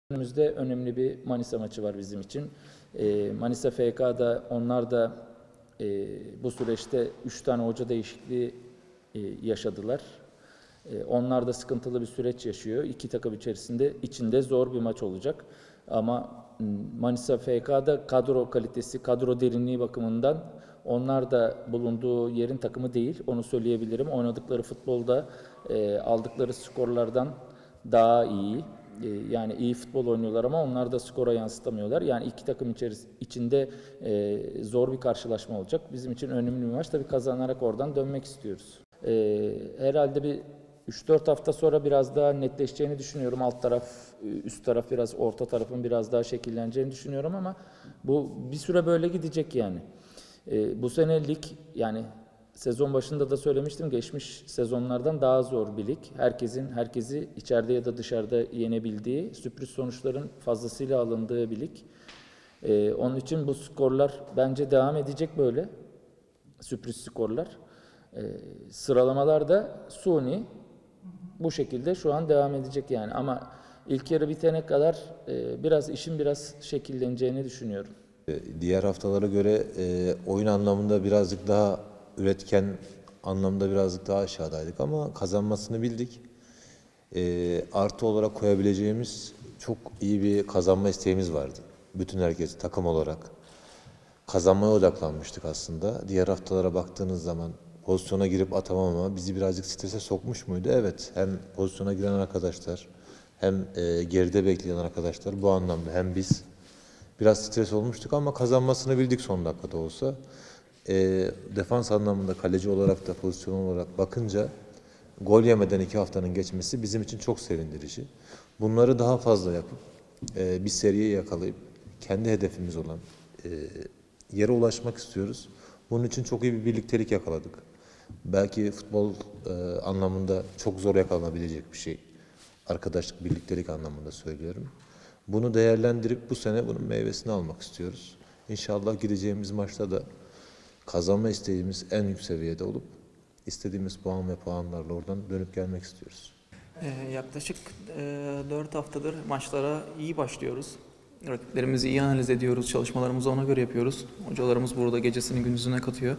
Önümüzde önemli bir Manisa maçı var bizim için. Manisa FK'da onlar da bu süreçte 3 tane hoca değişikliği yaşadılar. Onlar da sıkıntılı bir süreç yaşıyor. İki takım içinde zor bir maç olacak. Ama Manisa FK'da kadro kalitesi, kadro derinliği bakımından onlar da bulunduğu yerin takımı değil. Onu söyleyebilirim. Oynadıkları futbolda aldıkları skorlardan daha iyi. Yani iyi futbol oynuyorlar ama onlar da skora yansıtamıyorlar. Yani iki takım içinde zor bir karşılaşma olacak. Bizim için önemli bir maç. Tabii kazanarak oradan dönmek istiyoruz. Herhalde bir 3-4 hafta sonra biraz daha netleşeceğini düşünüyorum. Alt taraf, üst taraf biraz, orta tarafın biraz daha şekilleneceğini düşünüyorum ama bu bir süre böyle gidecek yani. Bu sene lig, yani sezon başında da söylemiştim, geçmiş sezonlardan daha zor bir lig. Herkesi içeride ya da dışarıda yenebildiği, sürpriz sonuçların fazlasıyla alındığı bir lig. Onun için bu skorlar bence devam edecek böyle. Sürpriz skorlar. Sıralamalar da suni bu şekilde şu an devam edecek yani. Ama ilk yarı bitene kadar işin biraz şekilleneceğini düşünüyorum. Diğer haftalara göre oyun anlamında birazcık daha üretken anlamda birazcık daha aşağıdaydık ama kazanmasını bildik. Artı olarak koyabileceğimiz çok iyi bir kazanma isteğimiz vardı. Bütün herkes takım olarak kazanmaya odaklanmıştık aslında. Diğer haftalara baktığınız zaman pozisyona girip atamama bizi birazcık strese sokmuş muydu? Evet. Hem pozisyona giren arkadaşlar hem geride bekleyen arkadaşlar bu anlamda hem biz biraz stres olmuştuk ama kazanmasını bildik son dakikada olsa. Defans anlamında kaleci olarak da pozisyon olarak bakınca gol yemeden 2 haftanın geçmesi bizim için çok sevindirici. Bunları daha fazla yapıp bir seriye yakalayıp kendi hedefimiz olan yere ulaşmak istiyoruz. Bunun için çok iyi bir birliktelik yakaladık. Belki futbol anlamında çok zor yakalanabilecek bir şey. Arkadaşlık, birliktelik anlamında söylüyorum. Bunu değerlendirip bu sene bunun meyvesini almak istiyoruz. İnşallah gideceğimiz maçta da kazanma isteğimiz en yüksek seviyede olup istediğimiz puan ve puanlarla oradan dönüp gelmek istiyoruz. Yaklaşık 4 haftadır maçlara iyi başlıyoruz. Rakiplerimizi iyi analiz ediyoruz, çalışmalarımızı ona göre yapıyoruz. Hocalarımız burada gecesini gündüzüne katıyor.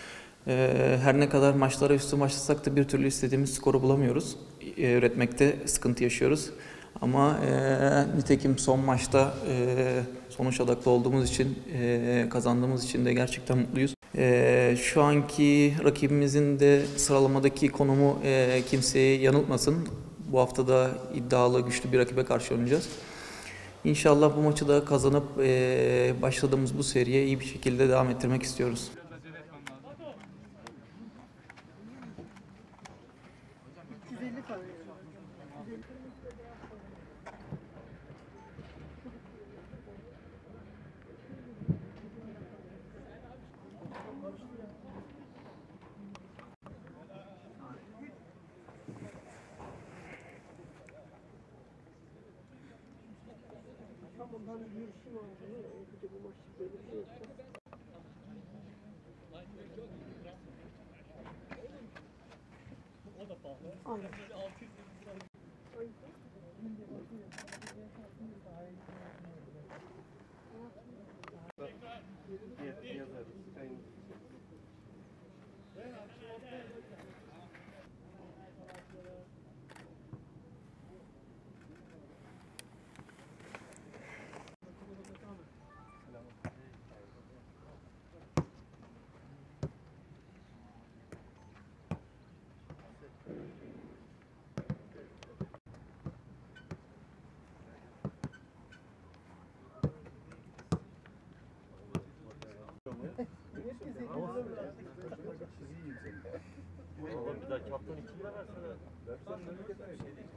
Her ne kadar maçlara üstün başlasak da bir türlü istediğimiz skoru bulamıyoruz. Üretmekte sıkıntı yaşıyoruz. Ama nitekim son maçta sonuç odaklı olduğumuz için, kazandığımız için de gerçekten mutluyuz. Şu anki rakibimizin de sıralamadaki konumu kimseyi yanıltmasın. Bu hafta da iddialı, güçlü bir rakibe karşı oynayacağız. İnşallah bu maçı da kazanıp başladığımız bu seriye iyi bir şekilde devam ettirmek istiyoruz. Bundan bir işim var. Bir de bu maçta böyle bir şey yapacağız. Anladım. Bir daha kaptan 2 lira versene.